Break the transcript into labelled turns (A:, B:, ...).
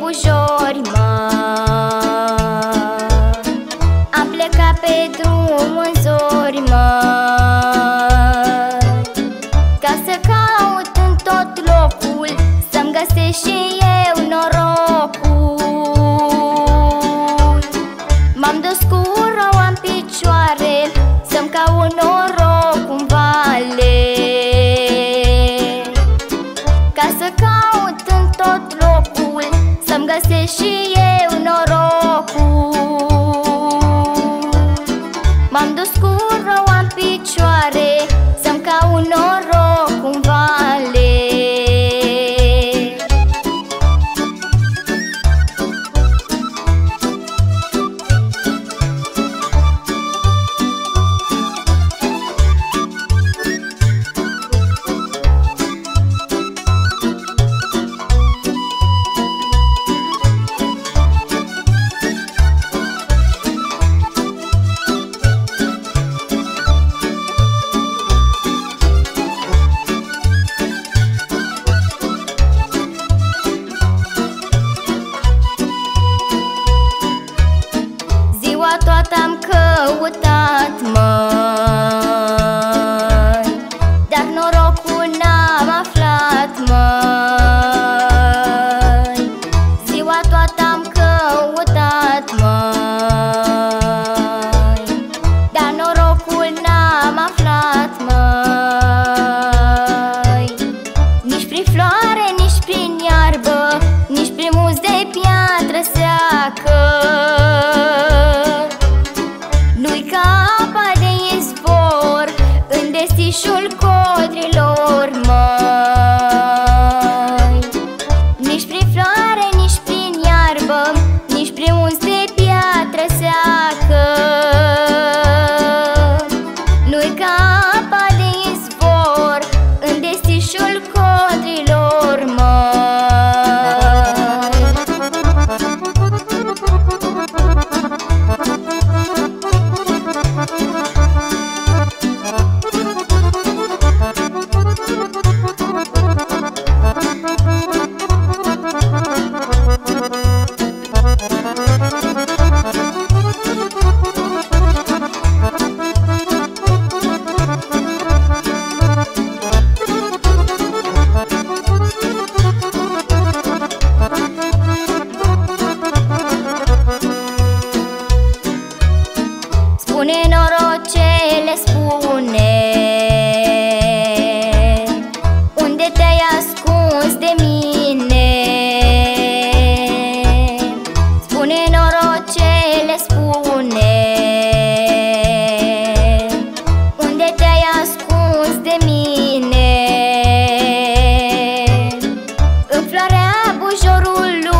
A: bujori, am plecat pe drum în zori, ca să caut în tot locul să-mi găsesc și eu norocul. M-am dus cu roa în picioare să-mi caut noroc în vale, ca să caut în tot locul să-mi găsesc și eu norocul. M-am dus cu roa în picioare să-mi caut noroc în vale. Toată am căutat, măi, dar norocul n-am aflat, măi. Ziua toată am căutat, măi, dar norocul n-am aflat, măi. Nici prin floare, nici prin iarbă, nici prin mus de piatră seacă. Nu-i ca apa de izvor în destișul codrilor, măi. Nici prin floare, nici prin iarbă, nici prin uns de piatră seacă. Nu-i ca apa de izvor în destișul codrilor, măi. Spune norocele, spune, unde te-ai ascuns de mine? Spune norocele, spune, unde te-ai ascuns de mine? În floarea bujorului